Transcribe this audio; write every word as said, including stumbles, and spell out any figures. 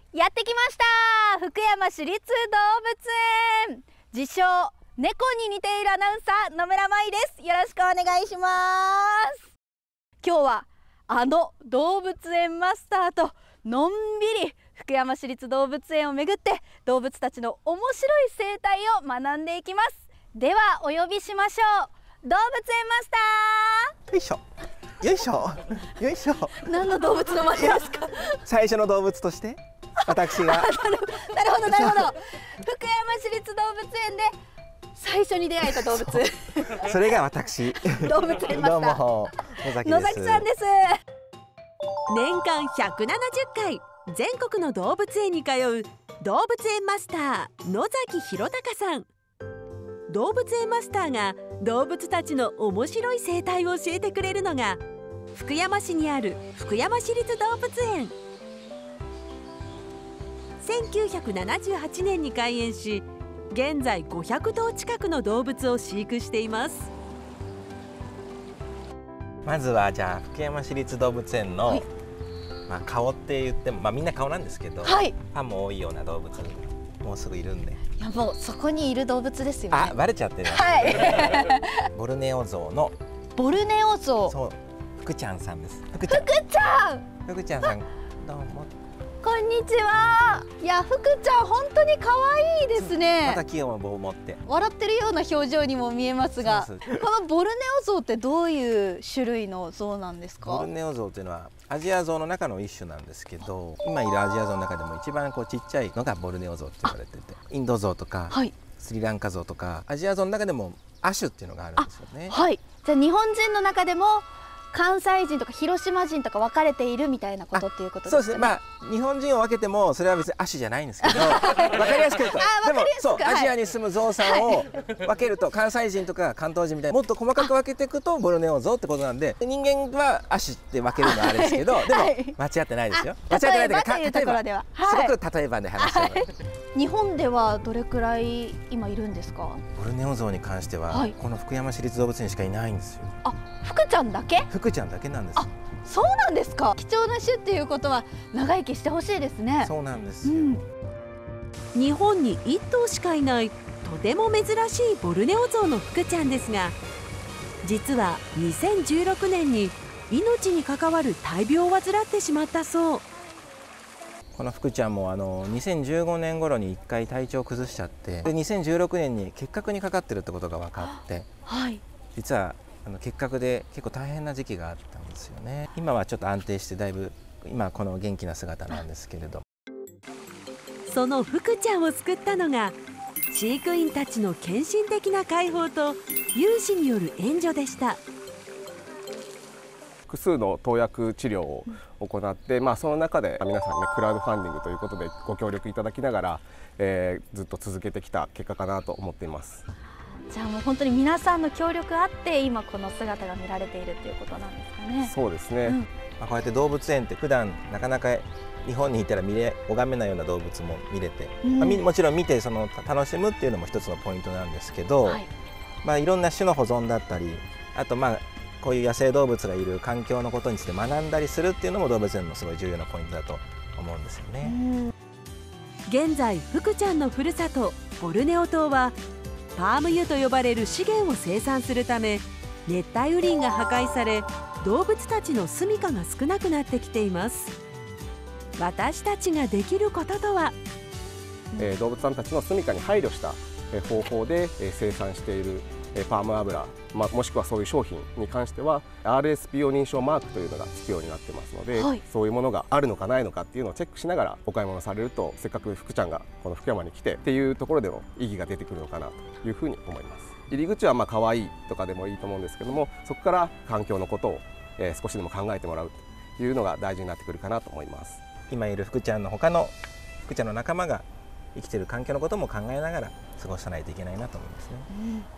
やってきました。福山市立動物園、自称猫に似ているアナウンサー野村真衣です。よろしくお願いします。今日はあの動物園マスターとのんびり福山市立動物園をめぐって動物たちの面白い生態を学んでいきます。ではお呼びしましょう。動物園マスター。 よいしょよいしょよいしょ。 何の動物の前ですか？ 最初の動物として私がなるほどなるほど。福山市立動物園で最初に出会えた動物そ, それが私動物園マスターどうも野崎です。 野崎さんです。 年間ひゃくななじゅっかい全国の動物園に通う動物園マスター野崎弘隆さん。動物園マスターが動物たちの面白い生態を教えてくれるのが福山市にある福山市立動物園。せんきゅうひゃくななじゅうはちねんに開園し、現在ごひゃくとう近くの動物を飼育しています。 まずはじゃあ福山市立動物園の、はい、まあ、顔って言っても、まあ、みんな顔なんですけど、はい、ファンも多いような動物もうすぐいるんで。 いやもうそこにいる動物ですよね。 あ、バレちゃってる、 はい、 ボルネオゾウのボルネオゾウ、 そう福ちゃんさんです。 福ちゃん、福ちゃん福ちゃんさんどうもこんにちは。いや福ちゃん本当に可愛いですね。 また器用な棒を持って笑ってるような表情にも見えますが、このボルネオゾウってどういう種類のゾウなんですか？ ボルネオゾウというのはアジアゾウの中の一種なんですけど、今いるアジアゾウの中でも一番こうちっちゃいのがボルネオゾウと言われてて、インドゾウとか、はい、スリランカゾウとかアジアゾウの中でも亜種っていうのがあるんですよね。 はい、じゃあ日本人の中でも関西人とか広島人とか分かれているみたいなことっていうことですかね。 そうですね。まあ日本人を分けてもそれは別に亜種じゃないんですけど、分かりやすく言うと、でもそう、はい、アジアに住むゾウさんを分けると、関西人とか関東人みたいにもっと細かく分けていくとボルネオゾウってことなんで、人間は亜種って分けるのはあれですけど、でも間違ってないですよ。間違ってないというか、例えばすごく例えばで話してる。 日本ではどれくらい今いるんですか？ ボルネオゾウに関しては、はい、この福山市立動物園しかいないんですよ。 あ、福ちゃんだけ？ 福ちゃんだけなんです。 あ、そうなんですか。貴重な種っていうことは長生きしてほしいですね。 そうなんですよ、うん、 日本にいっとうしかいないとても珍しいボルネオゾウの福ちゃんですが、実はにせんじゅうろくねんに命に関わる大病を患ってしまったそう。 この福ちゃんもあのにせんじゅうごねん頃にいっかい体調を崩しちゃって、でにせんじゅうろくねんに結核にかかってるってことが分かって、はい、実はあの結核で結構大変な時期があったんですよね。今はちょっと安定してだいぶ今この元気な姿なんですけれど、 その福ちゃんを救ったのが飼育員たちの献身的な解放と有志による援助でした。 複数の投薬治療を行って、まあ、その中で皆さんねクラウドファンディングということでご協力いただきながら、えー、ずっと続けてきた結果かなと思っています。 じゃあもう本当に皆さんの協力あって今この姿が見られているということなんですかね。 そうですね、うん、 まあこうやって動物園って普段なかなか日本にいたら見れ拝めないような動物も見れて、うん、まあ、もちろん見てその楽しむっていうのも一つのポイントなんですけど、はい、まあいろんな種の保存だったり、あとまあこういう野生動物がいる環境のことについて学んだりするっていうのも動物園のすごい重要なポイントだと思うんですよね。うん、 現在福ちゃんのふるさとボルネオ島はパーム油と呼ばれる資源を生産するため熱帯雨林が破壊され、動物たちの住処が少なくなってきています。私たちができることとは、 えー、動物さんたちの住処に配慮した方法で生産しているパーム油、まあ、もしくはそういう商品に関しては アールエスピーオー 認証マークというのがつくようになってますので、はい、そういうものがあるのかないのかっていうのをチェックしながらお買い物されると、せっかく福ちゃんがこの福山に来てっていうところでの意義が出てくるのかなというふうに思います。入り口はまあ可愛いとかでもいいと思うんですけども、そこから環境のことを、えー、少しでも考えてもらうというのが大事になってくるかなと思います。 今いる福ちゃんの他の福ちゃんの仲間が生きている環境のことも考えながら過ごさないといけないなと思いますね。うん